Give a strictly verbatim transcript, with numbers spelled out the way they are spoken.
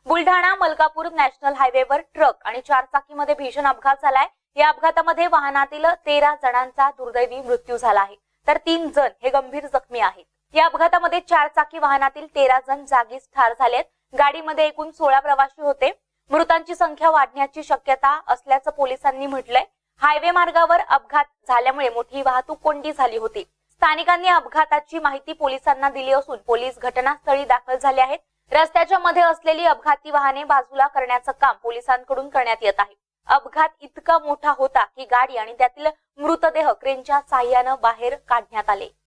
Buldhana Malkapur national हायवेवर truck आणि चारचाकीमध्ये भीषण अपघात झालाय। या अपघातामध्ये वाहनातील तेरा जणांचा दुर्दैवी मृत्यू झाला आहे, तर तीन जण हे गंभीर जखमी आहेत। या अपघातामध्ये चारचाकी वाहनातील तेरा जण जागीच ठार झालेत। गाडीमध्ये एकूण सोळा प्रवासी होते। मृतांची संख्या वाढण्याची शक्यता असल्याचं पोलिसांनी म्हटलंय। हायवे मार्गावर अपघात झाल्यामुळे मोठी वाहतूक कोंडी झाली होती। स्थानिकांनी अपघाताची माहिती पोलिसांना दिली असून पोलीस घटनास्थळी दाखल झाले आहेत। रस्त्याच्या मध्ये असलेली अपघाती वाहने बाजूला करण्याचं काम पोलिसांकडून करण्यात येत आहे। अपघात इतका मोठा होता की गाडी आणि त्यातील मृतदेह क्रेनच्या साहाय्याने बाहेर काढण्यात आले।